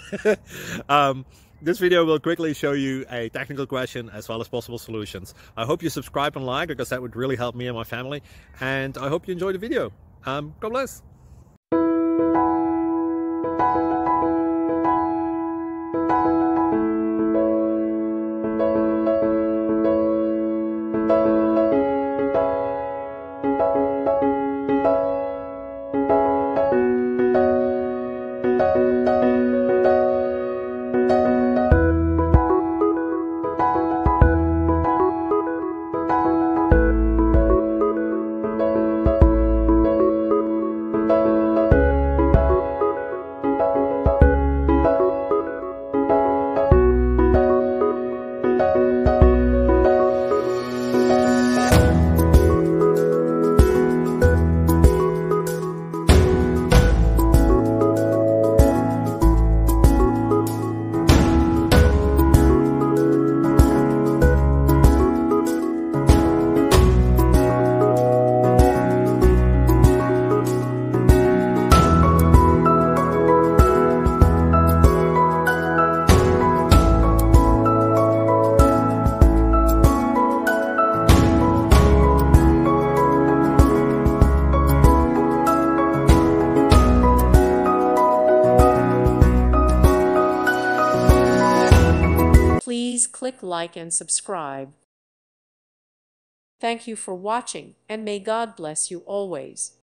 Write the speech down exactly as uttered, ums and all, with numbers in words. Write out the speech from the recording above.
um, this video will quickly show you a technical question as well as possible solutions. I hope you subscribe and like, because that would really help me and my family. And I hope you enjoy the video. Um, God bless. Please click like and subscribe. Thank you for watching, and may God bless you always.